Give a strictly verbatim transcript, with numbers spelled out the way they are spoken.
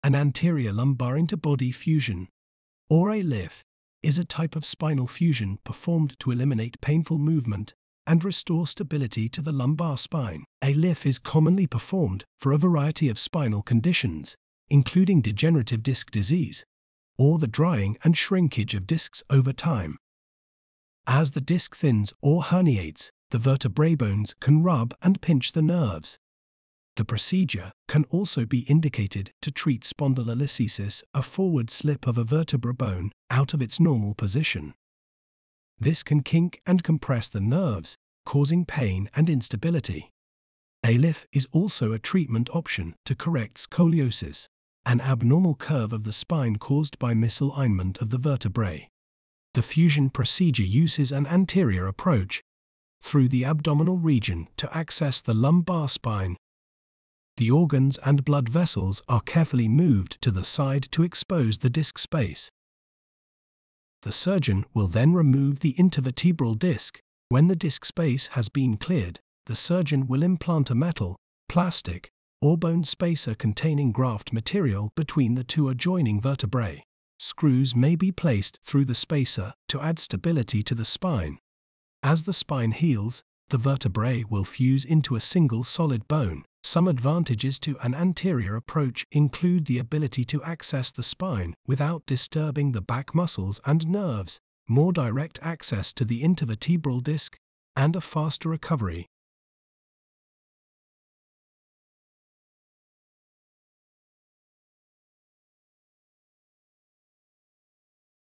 An anterior lumbar interbody fusion, or A L I F, is a type of spinal fusion performed to eliminate painful movement and restore stability to the lumbar spine. A L I F is commonly performed for a variety of spinal conditions, including degenerative disc disease, or the drying and shrinkage of discs over time. As the disc thins or herniates, the vertebrae bones can rub and pinch the nerves. The procedure can also be indicated to treat spondylolisthesis, a forward slip of a vertebra bone out of its normal position. This can kink and compress the nerves, causing pain and instability. A L I F is also a treatment option to correct scoliosis, an abnormal curve of the spine caused by misalignment of the vertebrae. The fusion procedure uses an anterior approach through the abdominal region to access the lumbar spine. The organs and blood vessels are carefully moved to the side to expose the disc space. The surgeon will then remove the intervertebral disc. When the disc space has been cleared, the surgeon will implant a metal, plastic, or bone spacer containing graft material between the two adjoining vertebrae. Screws may be placed through the spacer to add stability to the spine. As the spine heals, the vertebrae will fuse into a single solid bone. Some advantages to an anterior approach include the ability to access the spine without disturbing the back muscles and nerves, more direct access to the intervertebral disc, and a faster recovery